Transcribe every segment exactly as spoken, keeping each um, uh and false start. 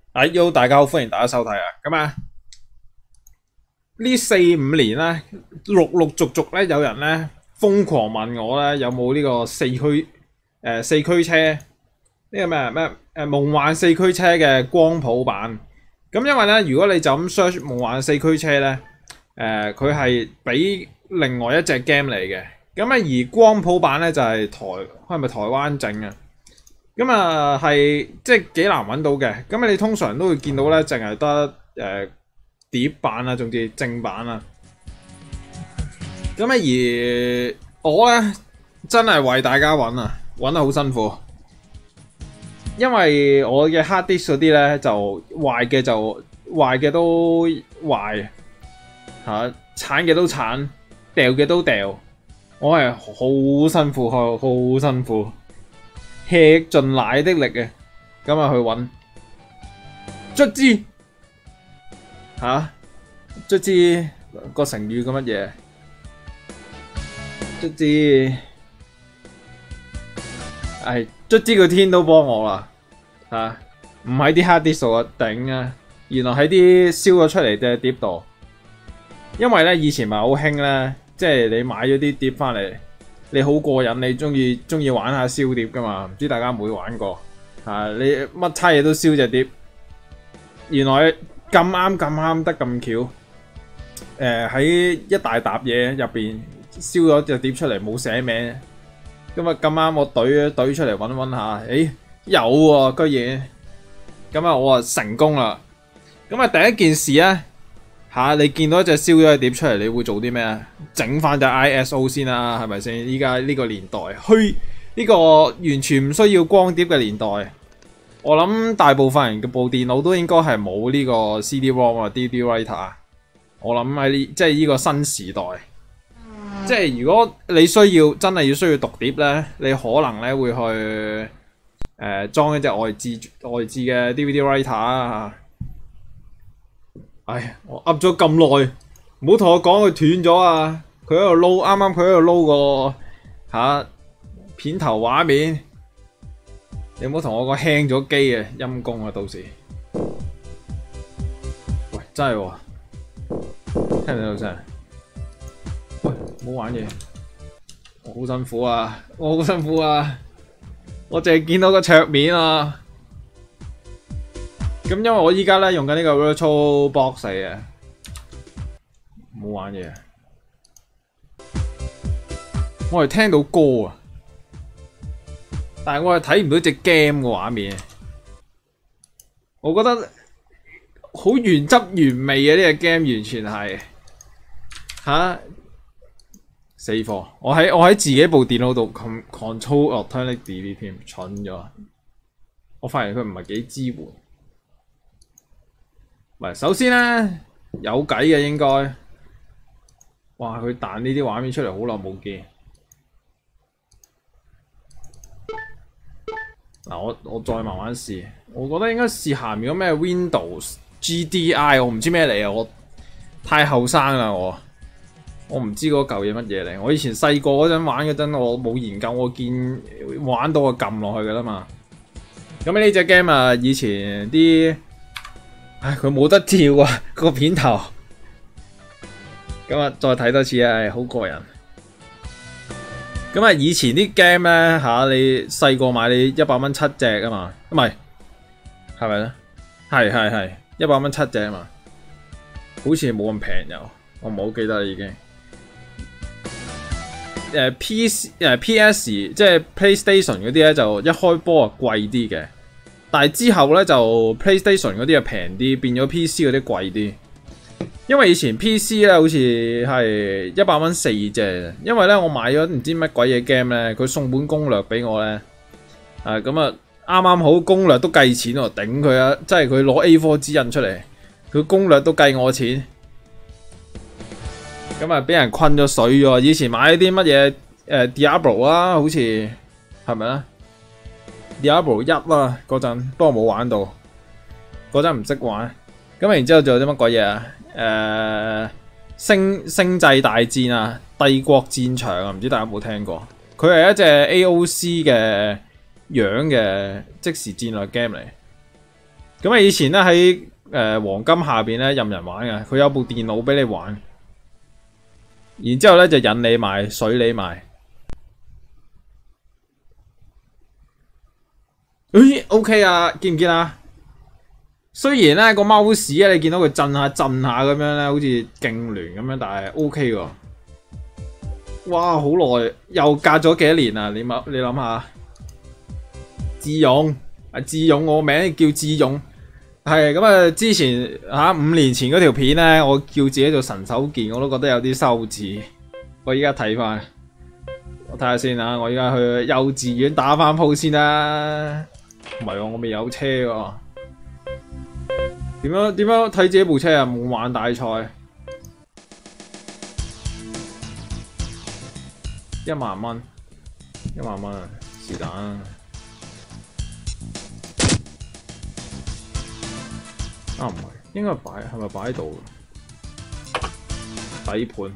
啊，Yo，大家好，歡迎大家收睇啊！咁啊，呢四五年咧，陸陸續續咧，有人咧瘋狂問我咧，有冇呢個四驅誒、呃、四驅車呢、呢個咩咩誒夢幻四驅車嘅光譜版？咁因為咧，如果你就咁 search 夢幻四驅車咧，誒佢係俾另外一隻 game 嚟嘅。咁啊，而光譜版咧就係、是、台係咪台灣整啊？咁啊，係即係幾難揾到嘅。咁你通常都會見到咧，淨係得誒碟版啊，總之正版啊。咁啊，而我咧真係為大家揾啊，揾得好辛苦，因為我嘅 hard disk 嗰啲咧就壞嘅就壞嘅都壞嚇，鏟嘅都鏟，掉嘅都掉。我係好辛苦，好好辛苦。吃盡奶的力嘅，咁啊去揾卒之嚇，卒之個成語叫乜嘢？卒之，係卒之個天都幫我啦嚇，唔喺啲 hard disk 啊頂啊，原來喺啲燒咗出嚟嘅碟度，因為咧以前咪好興咧，即係你買咗啲碟翻嚟。你好過癮，你中意中意玩下燒碟噶嘛？唔知大家有冇玩過啊？你乜叉嘢都燒隻碟，原來咁啱咁啱得咁巧，誒、呃、喺一大沓嘢入邊燒咗隻碟出嚟，冇寫名。咁啊咁啱我懟懟出嚟揾揾下，誒有喎、啊，居然咁啊我啊成功啦！咁啊第一件事咧。吓、啊！你見到一隻燒咗嘅碟出嚟，你會做啲咩啊？整翻隻 I S O 先啦，係咪先？依家呢個年代，虛呢個完全唔需要光碟嘅年代，我諗大部分人嘅部電腦都應該係冇呢個 C D ROM 啊、D V D writer。我諗喺呢即係呢個新時代，即係如果你需要真係要需要讀碟咧，你可能咧會去誒裝、呃、一隻外置外置嘅 D V D writer 啊。唉，我噏咗咁耐，唔好同我講佢斷咗啊！佢喺度撈，啱啱佢喺度撈個吓片頭畫面，你唔好同我講輕咗機啊！陰公啊，到時喂真係喎、啊，聽唔聽到聲？喂，唔好玩嘢，我好辛苦啊！我好辛苦啊！我淨係見到個桌面啊！咁因為我依家咧用緊呢個 Virtual Box 嚟嘅，唔好玩嘢。我係聽到歌啊，但係我係睇唔到隻 game 嘅畫面。我覺得好原汁原味嘅呢個 game，完全係吓死貨。我喺我喺自己部電腦度 Control Alternate Delete 添，蠢咗。我發現佢唔係幾支援。唔首先咧有計嘅應該，哇！佢彈呢啲畫面出嚟，好耐冇見。嗱，我我再慢慢試，我覺得應該試下面嗰咩 Windows G D I， 我唔知咩嚟啊！我太後生啦，我我唔知嗰嚿嘢乜嘢嚟。我以前細個嗰陣玩嗰陣，我冇研究，我見玩到我撳落去噶啦嘛。咁呢隻 game 啊，以前啲。唉，佢冇得跳啊！個片頭，咁啊再睇多次啊，好過癮。咁啊，以前啲 game 咧吓，你細個買你一百蚊七隻啊嘛，唔係，係咪咧？係係係，一百蚊七隻啊嘛，好似冇咁平又，我唔好記得啦已經。誒 P 誒 P S 即係 PlayStation 嗰啲咧，就一開波啊貴啲嘅。但係之後咧就 PlayStation 嗰啲啊平啲，變咗 P C 嗰啲貴啲。因為以前 P C 咧好似係一百蚊四隻，因為咧我買咗唔知乜鬼嘢 game 咧，佢送本攻略俾我咧，啊咁啊啱啱好攻略都計錢喎，頂佢啊！即係佢攞 A 四 指引出嚟，佢攻略都計我錢，咁啊俾人困咗水咗。以前買啲乜嘢誒 Diablo 啊，好似係咪啊？Diablo 一啦嗰陣，不過冇玩到，嗰陣唔識玩。咁然之後仲有啲乜鬼嘢啊？誒、呃，星星際大戰啊，帝國戰場啊，唔知大家有冇聽過？佢係一隻 A O C 嘅樣嘅即時戰略 game 嚟。 咁啊，以前咧喺誒黃金下邊咧任人玩嘅，佢有部電腦俾你玩，然之後咧就引你埋水你埋。誒 ，OK 啊，見唔見啊？雖然咧個貓屎咧，你見到佢震下震下咁樣咧，好似勁亂咁樣，但係 OK 喎。哇，好耐，又隔咗幾多年啊？你諗你諗下，智勇啊，智勇，我名叫智勇，係咁啊。之前吓五年前嗰條片咧，我叫自己做神手健，我都覺得有啲羞恥。我依家睇翻，我睇下先啊。我依家去幼稚園打翻鋪先啦。唔係喎，我未有車喎。點樣點樣睇自己部車啊？夢幻大賽一萬蚊，一萬蚊啊！是但啊！啊唔係，應該擺係咪擺喺度？底盤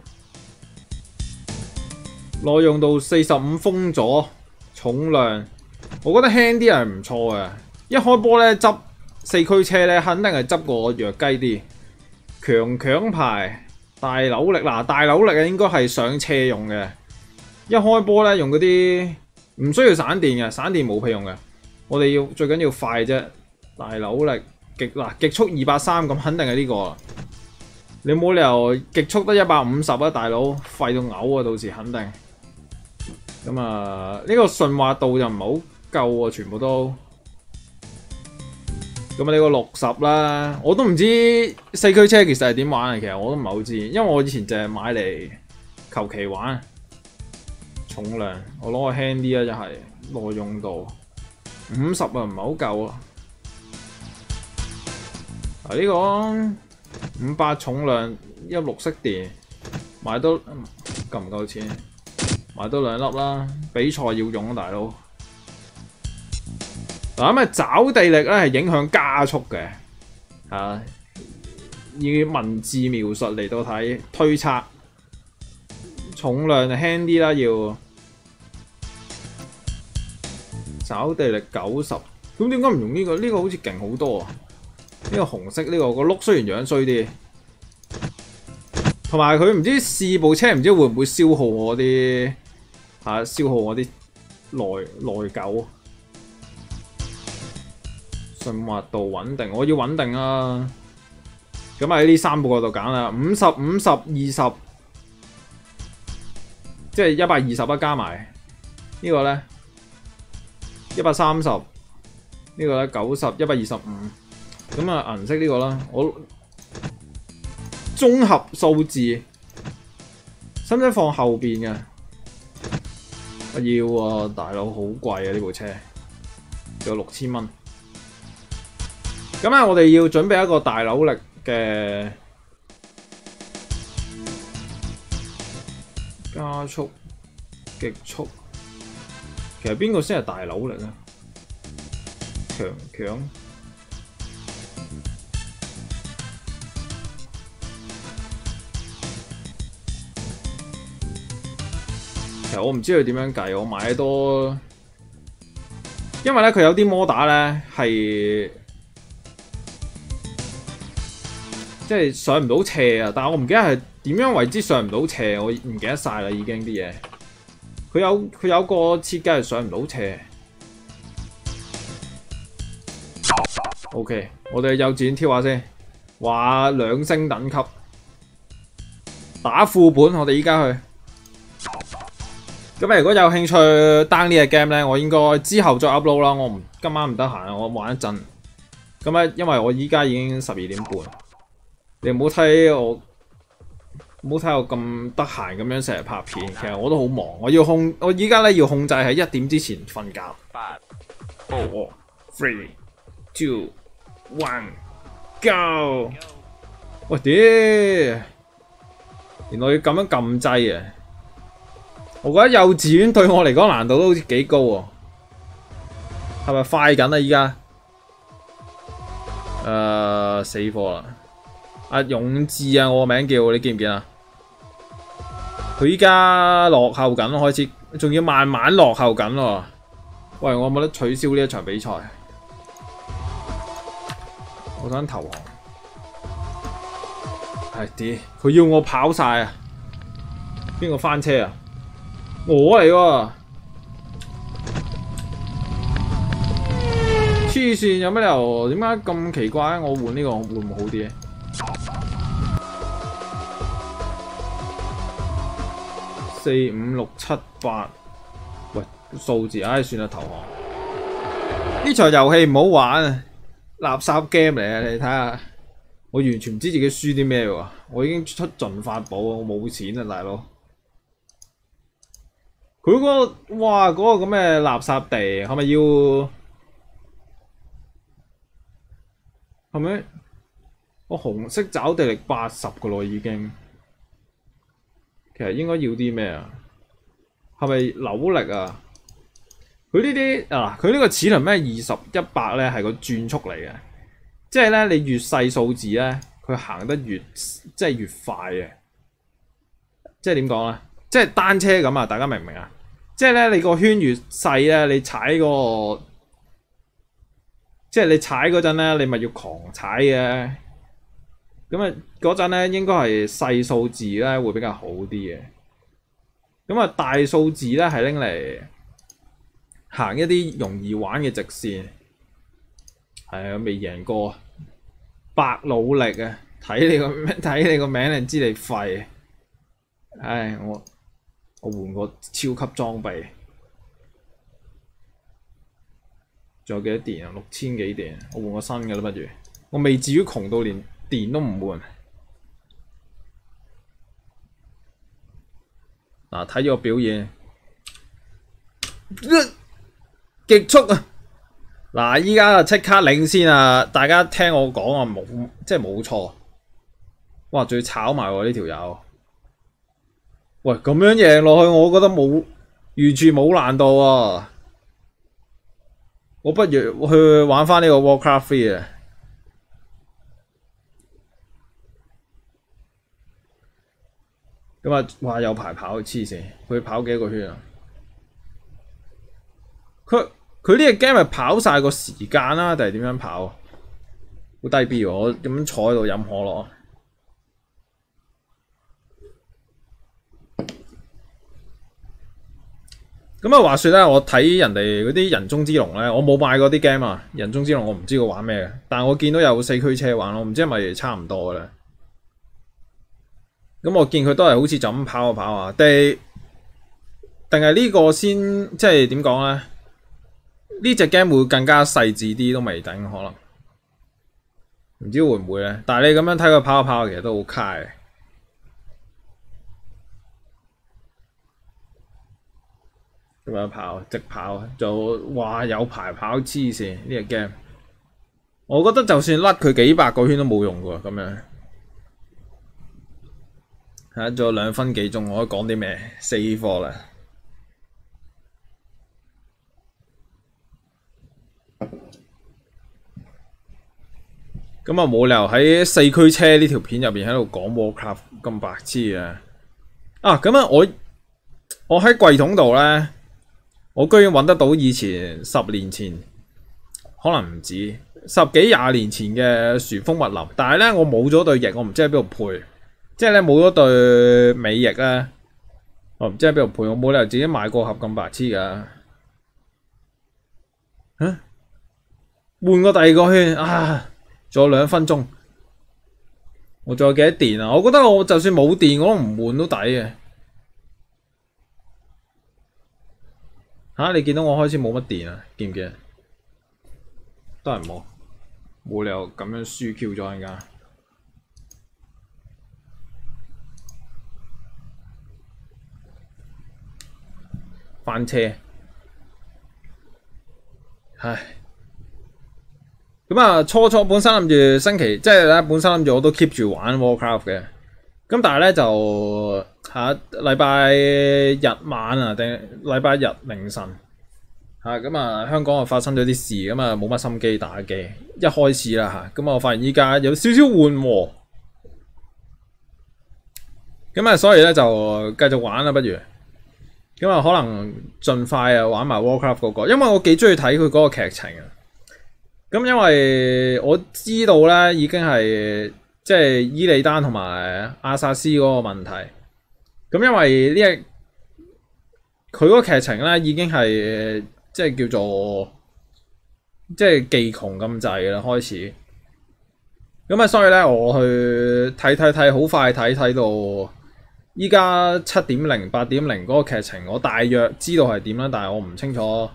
耐用度四十五封咗，重量我覺得輕啲係唔錯嘅。一開波咧執四驅車咧，肯定係執過弱雞啲。強強牌大扭力嗱，大扭力啊應該係上車用嘅。一開波咧用嗰啲唔需要散電嘅，散電冇屁用嘅。我哋要最緊要快啫。大扭力極嗱極速二百三咁，肯定係呢個啦。你冇理由極速得一百五十啊，大佬廢到嘔啊！到時肯定。咁啊，呢個順滑度就唔係好夠啊，全部都。咁啊，呢個六十啦，我都唔知四驅車其實係點玩啊。其實我都唔係好知，因為我以前淨係買嚟求其玩。重量我攞個輕啲啊，就係耐用度五十啊，唔係好夠啊。啊呢個五百重量一六色電，買多夠唔夠錢？買多兩粒啦，比賽要用啊，大佬。嗱咁啊，抓地力咧係影響加速嘅，嚇，以文字描述嚟到睇推測。重量就輕啲啦，要抓地力九十，咁點解唔用呢個？呢個好似勁好多啊！呢個紅色呢個個碌雖然樣衰啲，同埋佢唔知試部車唔知會唔會消耗我啲嚇消耗我啲內內疚。順滑度穩定，我要穩定啊！咁喺呢三部嗰度揀啦，五十、五十、二十，即係一百二十一加埋呢個咧，一百三十，呢個咧九十，一百二十五。咁啊銀色呢個啦，我綜合數字，使唔使放後邊嘅？我要啊，大佬好貴啊！呢部車有六千蚊。咁咧，我哋要準備一個大扭力嘅加速、極速。其實邊個先係大扭力啊？強強。其實我唔知佢點樣計，我買多，因為咧佢有啲摩打咧係。即係上唔到斜啊！但係我唔記得係點樣為之上唔到斜，我唔記得晒啦已經啲嘢。佢有佢有個設計係上唔到斜。OK， 我哋幼稚園挑下先。話兩星等級，打副本我哋依家去。咁如果有興趣 down 呢隻 game 咧，我應該之後再 upload 啦。我唔今晚唔得閒，我玩一陣。咁咧，因為我依家已經十二點半。你唔好睇我，唔好睇我咁得閒咁樣成日拍片。其實我都好忙，我要控，我依家咧要控制喺一點之前瞓覺。八、four、three、two、one、go！ 喂，屌！原來要咁樣撳掣啊！我覺得幼稚園對我嚟講難度都好似幾高喎。係咪快緊啊？依家？誒、呃，死火啦！阿勇志啊，我個名叫，你見唔見啊？佢依家落後緊，開始仲要慢慢落後緊喎。喂，我有冇得取消呢一場比賽？ 我想投降。係啲，佢要我跑晒啊！邊個翻車啊？我嚟喎！黐線，有咩理由？點解咁奇怪？我換呢個會唔會好啲咧？四五六七八，喂，數字，唉，算啦，投降。呢場遊戲唔好玩啊，垃圾 game 嚟啊！你睇下，我完全唔知自己輸啲咩喎，我已經出盡法寶，我冇錢啊，大佬。佢嗰個，哇，嗰個咁嘅垃圾地，係咪要？係咪？我紅色找地力八十個咯，已經。其實應該要啲咩啊？係咪扭力啊？佢呢啲啊，佢呢個齒輪咩二十一百咧係個轉速嚟嘅，即係咧你越細數字咧，佢行得越即係越快嘅。即係點講咧？即係單車咁啊！大家明唔明啊？即係咧你個圈越細咧，你踩嗰個，即係你踩嗰陣咧，你咪要狂踩嘅。咁啊，嗰陣咧應該係細數字咧會比較好啲嘅。咁啊，大數字咧係拎嚟行一啲容易玩嘅直線。係啊，未贏過，白努力啊！睇你個睇你個名，你知你廢。唉，我我換個超級裝備，仲有幾多電啊？六千幾電，我換個新嘅啦，不如我未至於窮到連電都唔換。嗱，睇咗個表演，極速啊！嗱，依家就即刻領先啊！大家聽我講啊，冇即係冇錯。哇，仲要炒埋喎呢條友。喂，咁樣贏落去，我覺得冇完全冇難度啊！我不如去玩翻呢個 Warcraft three啊！咁啊，哇！有排跑，黐線，佢跑幾個圈啊？佢佢呢個 game 係跑晒個時間啦，定係點樣跑？好低 B 喎！我咁坐喺度飲可樂。咁啊，話說咧，我睇人哋嗰啲人中之龍咧，我冇買過啲 game 啊。人中之龍我唔知佢玩咩嘅，但係我見到有四驅車玩，我唔知係咪差唔多嘅咧。咁我見佢都係好似就咁跑啊跑啊，定定係呢個先，即係點講咧？呢隻 game 會更加細緻啲都未定，可能唔知會唔會咧。但係你咁樣睇佢跑啊跑，其實都好卡嘅。咁樣跑，直跑就話有排跑，黐線呢隻 game。我覺得就算甩佢幾百個圈都冇用㗎喎，咁樣。嚇，仲有兩分幾鐘，我可以講啲咩？死貨啦！咁啊冇理由喺四驅車呢條片入邊喺度講 Warcraft 咁白痴嘅。啊，咁啊我我喺櫃桶度咧。我居然揾得到以前十年前，可能唔止十幾廿年前嘅旋風密林，但係咧我冇咗對翼，我唔知喺邊度配，即係咧冇咗對尾翼咧，我唔知喺邊度配，我冇理由自己買個盒咁白痴噶。嚇，換個第二個圈啊！仲有兩分鐘，我仲有幾多電啊？我覺得我就算冇電，我都唔換都抵嘅。嚇、啊！你見到我開始冇乜電啊？見唔見？都係冇，冇理由咁樣輸 Q 咗人家。翻車，唉！咁啊，初初本身諗住星期，即係咧本身諗住我都 keep 住玩 Warcraft 嘅，咁但係咧就。嚇！禮拜日晚啊，定禮拜日凌晨嚇咁啊，香港啊發生咗啲事，咁啊冇乜心機打機。一開始啦嚇，咁啊我發現依家有少少緩和，咁啊所以咧就繼續玩啦，不如咁啊可能盡快啊玩埋 Warcraft 嗰個，因為我幾中意睇佢嗰個劇情啊。 咁因為我知道咧，已經係即係伊利丹同埋阿薩斯嗰個問題。咁因為呢一佢嗰個劇情咧，已經係即係叫做即係技窮咁滯啦，開始。咁啊，所以咧我去睇睇睇，好快睇睇到依家七點零、八點零嗰個劇情，我大約知道係點啦，但係我唔清楚。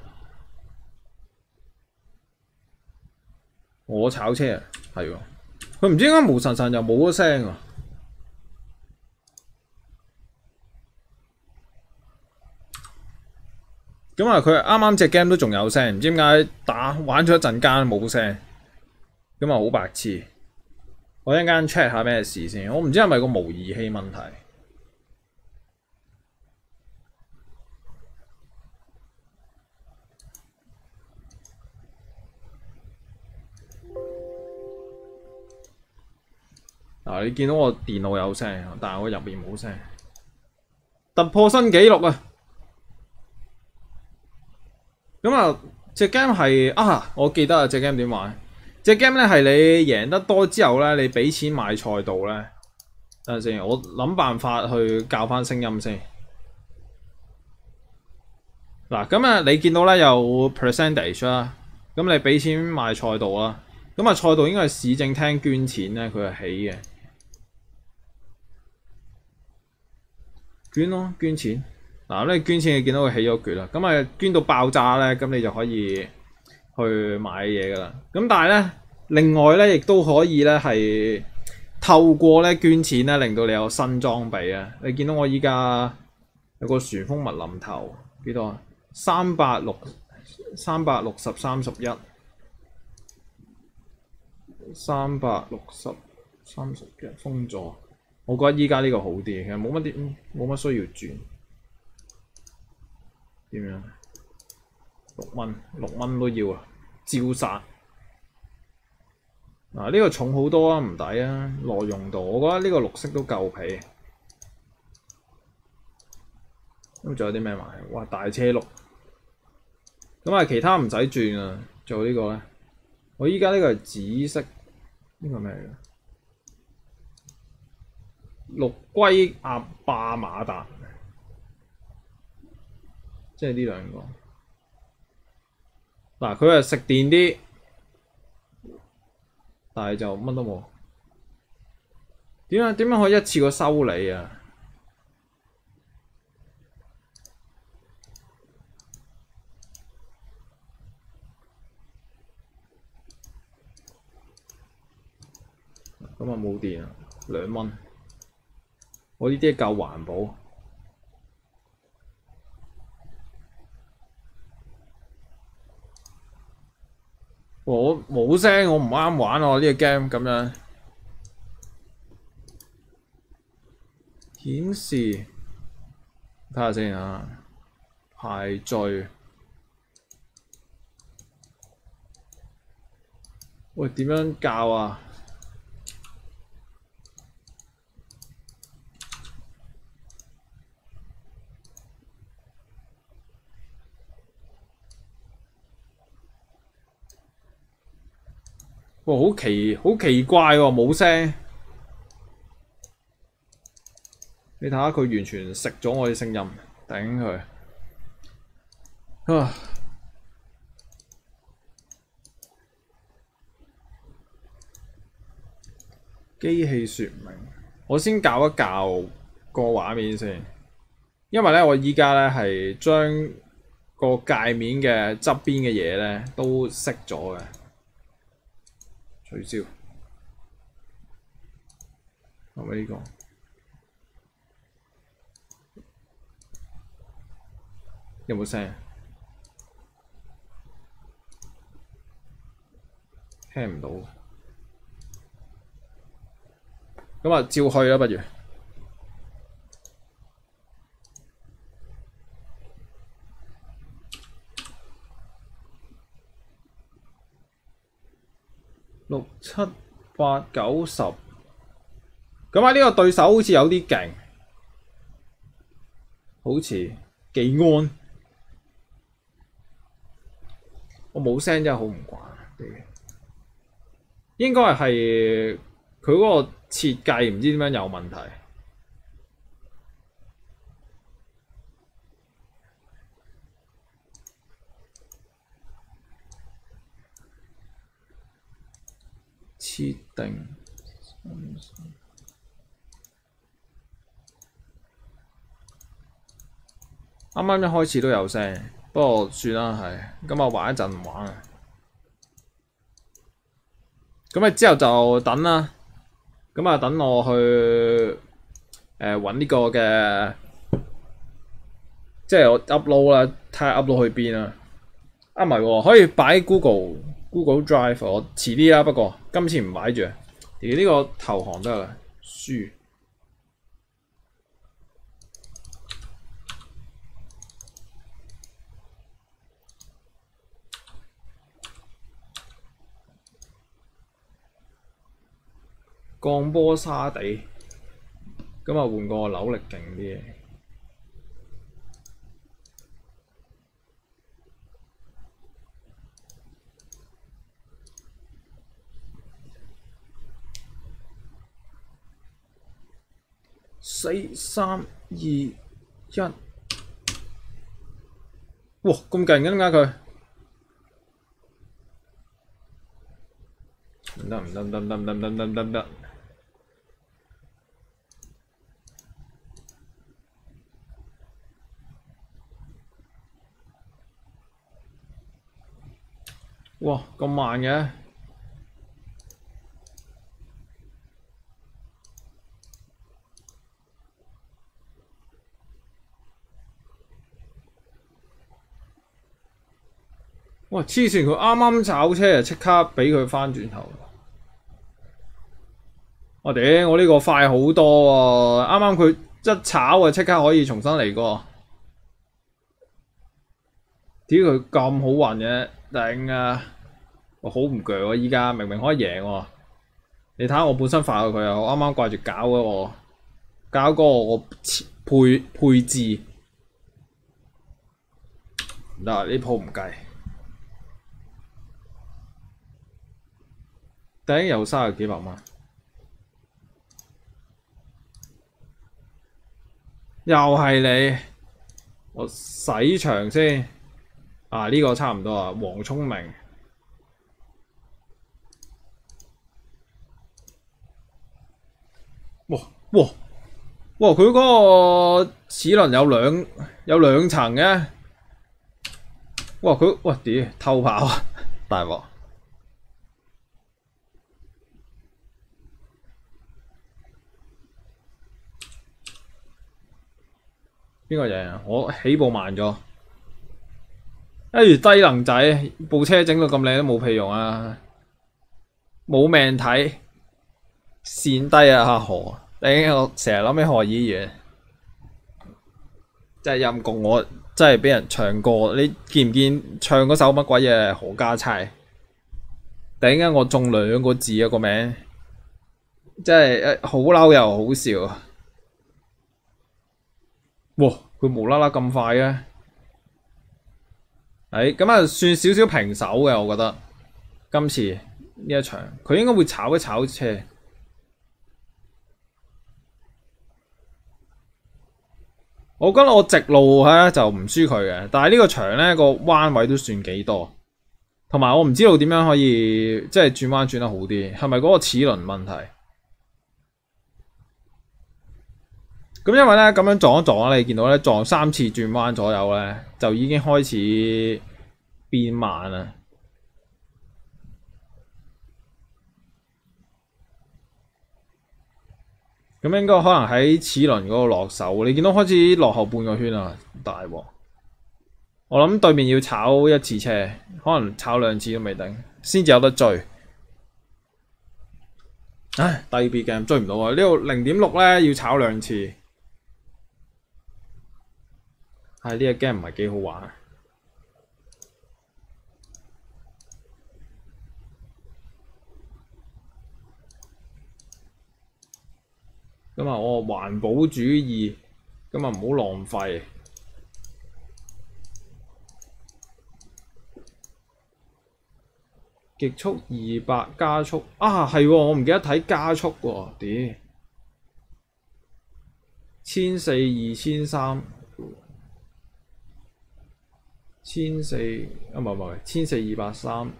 我炒車啊，係喎，佢唔知點解無神神又冇咗聲啊！咁啊，佢啱啱隻 game 都仲有聲，唔知點解打玩咗一陣間冇聲，咁啊好白痴！我一陣間 check 下咩事先，我唔知係咪個模擬器問題。嗱，你見到我電腦有聲，但係我入邊冇聲，突破新紀錄啊！咁啊，隻 game 係啊，我記得啊，隻 game 點玩？隻 game 咧係你贏得多之後咧，你俾錢買賽道咧。等陣先，我諗辦法去校翻聲音先。嗱，咁啊，你見到咧有 percentage 啦，咁你俾錢買賽道啦。咁啊，賽道應該係市政廳捐錢咧，佢係起嘅。捐咯，捐錢。嗱，咁你捐錢，你見到佢起咗橛啦。咁啊，捐到爆炸咧，咁你就可以去買嘢噶啦。咁但係咧，另外咧，亦都可以咧係透過咧捐錢咧，令到你有新裝備啊。你見到我依家有個旋風密林頭幾多啊？三百六三百六十三十一，三百六十三十一封咗。我覺得依家呢個好啲，其實冇乜啲冇乜需要轉。點樣？六蚊六蚊都要啊！照殺嗱，呢、啊這個重好多啊，唔抵啊！耐用度，我覺得呢個綠色都夠皮。咁仲有啲咩買？哇！大車轆咁啊，其他唔使轉啊。做呢個咧，我依家呢個係紫色，呢、這個咩嚟嘅？陸龜鴨霸馬達，即係呢兩個。嗱，佢係食電啲，但係就乜都冇。點樣點樣可以一次過修理啊？咁啊冇電啊，兩蚊。我呢啲夠環保。我冇聲，我唔啱玩喎呢個 game 咁樣。顯示睇下先啊，排序。喂，點樣教啊？哇，好奇好奇怪喎，冇聲。你睇下佢完全食咗我啲聲音，頂佢。啊！機器説明，我先校一校個畫面先，因為咧我依家咧係將個界面嘅側邊嘅嘢咧都熄咗嘅。取消，係咪呢個？有冇聲？聽唔到。咁啊，照去啦，不如。六七八九十，咁啊呢個對手好似有啲勁，好似技安，我冇聲真係好唔慣。 應該係佢嗰個設計唔知點樣有問題。設定啱啱一開始都有聲，不過算啦，係咁啊玩一陣唔玩啊。咁啊之後就等啦，咁啊等我去誒揾呢個嘅，即係我 upload 啦，睇下 upload 去邊啊。啊唔係喎，可以擺 Google Google Drive， 我遲啲啦，不過今次唔擺住。而呢個投降得啦，輸。鋼波沙地，咁啊換個扭力勁啲嘅。四三二一，哇咁勁嘅點解佢？唔得唔得唔得唔得唔得唔得唔得唔得！哇咁慢嘅！哇！黐線，佢啱啱炒車就即刻俾佢翻轉頭。我頂！我呢個快好多喎，啱啱佢一炒啊，即刻可以重新嚟過。屌佢咁好運嘅，頂啊！我好唔鋸喎，依家明明可以贏喎。你睇下我本身快過佢啊，我啱啱掛住搞嗰個搞嗰個我配配置，唔得啊！呢鋪唔計。頂又嘥咗幾百蚊，又係你，我洗場先。啊呢、這個差唔多啊，黃聰明。哇哇哇！佢嗰個齒輪有兩有兩層嘅。哇佢哇屌偷跑啊！大鑊！邊個贏啊？我起步慢咗，一如低能仔，部車整到咁靚都冇屁用啊！冇命睇，跣低啊阿何！頂我成日諗起何議員，真係陰公，我真係俾人唱歌。你見唔見唱嗰首乜鬼嘢？何家猜？頂緊我中兩個字啊個名，真係好嬲又好笑啊！哇！佢無啦啦咁快嘅，誒咁啊算少少平手嘅，我覺得今次呢一場佢應該會炒一炒車。我覺得我直路咧就唔輸佢嘅，但係呢個場咧個彎位都算幾多，同埋我唔知道點樣可以即係轉彎轉得好啲，係咪嗰個齒輪問題？咁因為咧咁樣撞一撞咧，你見到咧撞三次轉彎左右咧，就已經開始變慢啦。咁應該可能喺齒輪嗰度落手，你見到開始落後半個圈啊，大鑊！我諗對面要炒一次車，可能炒兩次都未定，先至有得追。唉，低 B game 追唔到啊！呢度零點六咧要炒兩次。係呢個 game 唔係幾好玩。咁啊，我環保主義，咁啊唔好浪費。 極速二百加速啊，係喎，我唔記得睇加速喎，屌，千四二千三，千四啊，唔係唔係，千四二百三。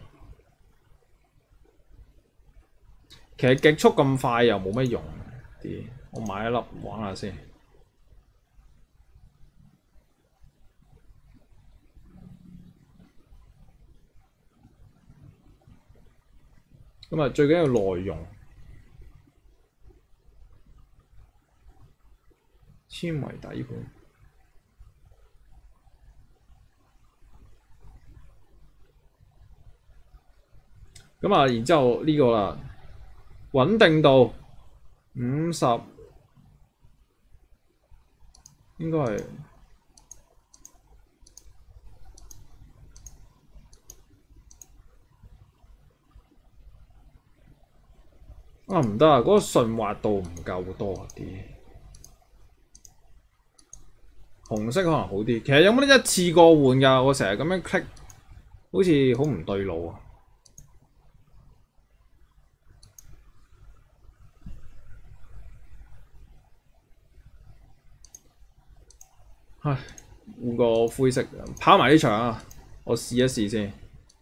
其實極速咁快又冇乜用，啲我買一粒玩下先。咁啊，最緊要內容，纖維底盤。咁啊，然之後呢個啦。穩定度五十，應該係啊，唔得啊！嗰個順滑度唔夠多啲，紅色可能好啲。其實有冇得一次過換㗎？我成日咁樣 click，好似好唔對路啊！唉，換個灰色，跑埋呢場啊！我試一試先。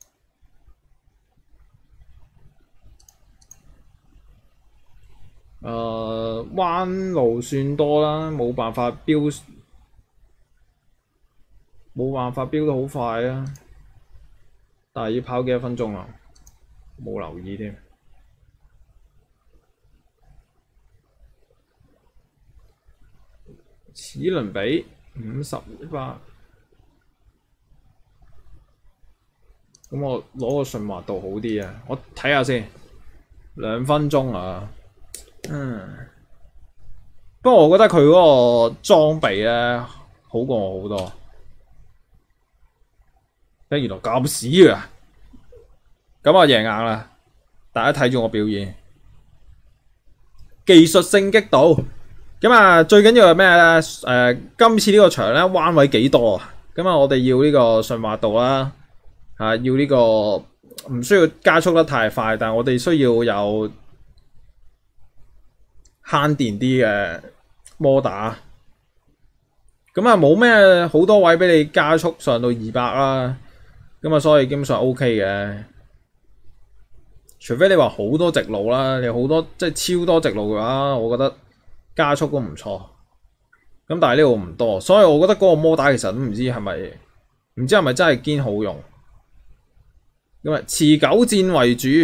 誒、呃，彎路算多啦，冇辦法飆，冇辦法飆得好快啊！但係要跑幾多分鐘啊？冇留意添。齒輪比。五十一百，咁我攞個順滑度好啲啊！我睇下先，兩分鐘啊，嗯，不過我覺得佢嗰個裝備咧好過我好多。誒，原來咁屎嘅，咁啊贏硬啦！大家睇住我表演，技術性擊倒。咁啊，最緊要係咩咧？誒、呃，今次呢個場咧彎位幾多啊？咁啊，我哋要呢個順滑度啦，啊，要呢個唔需要加速得太快，但係我哋需要有慳電啲嘅摩打。咁啊，冇咩好多位俾你加速上到二百啦。咁啊，所以基本上 OK 嘅，除非你話好多直路啦，你好多即係超多直路嘅話，我覺得。加速都唔錯，咁但係呢度唔多，所以我覺得嗰個摩打其實都唔知係咪，唔知係咪真係堅好用，因為持久戰為主。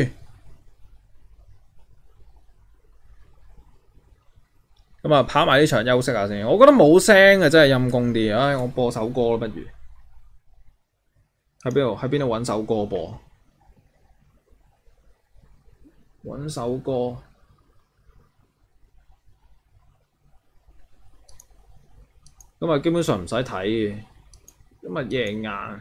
咁啊，跑埋呢場休息下先，我覺得冇聲嘅真係陰公啲，唉，我播首歌咯，不如喺邊度？喺邊度揾首歌播？揾首歌。咁啊，基本上唔使睇嘅，咁啊贏硬。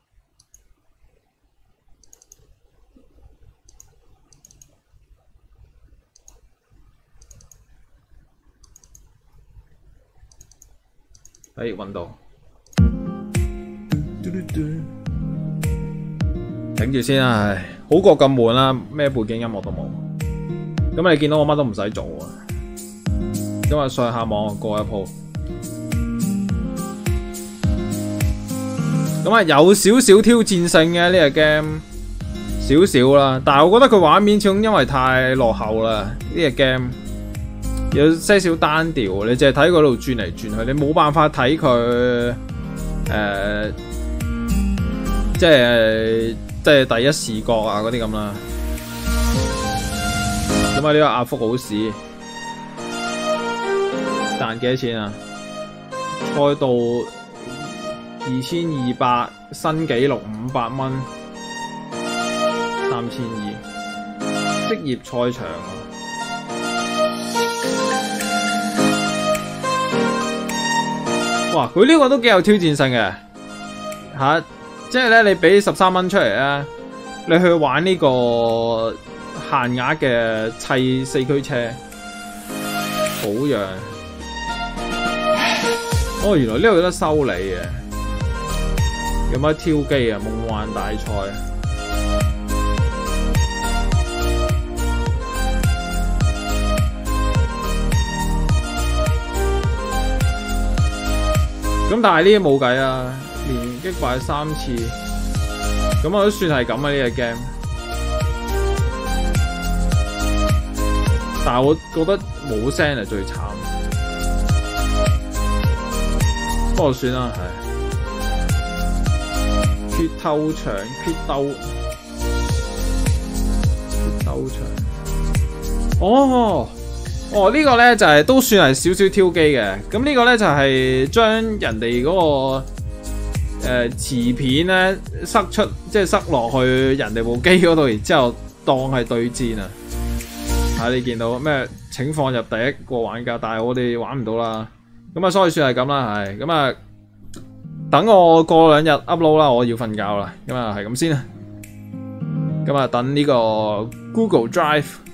哎，揾到，頂住先啊！唉，好過咁悶啦，咩背景音樂都冇。咁你見到我乜都唔使做啊！今日上下網過一鋪。咁啊，有少少挑戰性嘅呢個 game，少少啦。但係我覺得佢畫面始終因為太落後啦，呢個 game 有些少單調。你淨係睇嗰度轉嚟轉去，你冇辦法睇佢誒，即係即係第一視覺啊嗰啲咁啦。咁啊，呢個壓幅好屎，賺幾多錢啊？賽道。二千二百新紀錄五百蚊，三千二，職業賽場啊！哇，佢呢個都幾有挑戰性嘅吓，即係咧你俾十三蚊出嚟咧，你去玩呢個限額嘅砌四驅車保養，哦，原來呢度有得修理嘅。有乜挑機啊？夢幻大賽咁但係呢啲冇計啊，連擊敗三次，咁我都算係咁啊呢個 game。但係我覺得冇聲係最慘，不過算啦，係。決鬥場，決鬥，決鬥場。哦，哦，呢個咧就係都算係少少挑機嘅。咁呢個咧就係將人哋嗰個誒磁片咧塞出，即係塞落去人哋部機嗰度，然之後當係對戰啊！啊，你見到咩？請放入第一個玩家，但係我哋玩唔到啦。咁啊，所以算係咁啦，係咁啊。等我過兩日 upload 啦，我要瞓覺啦。咁啊，係咁先啦。咁啊，等呢個 Google Drive。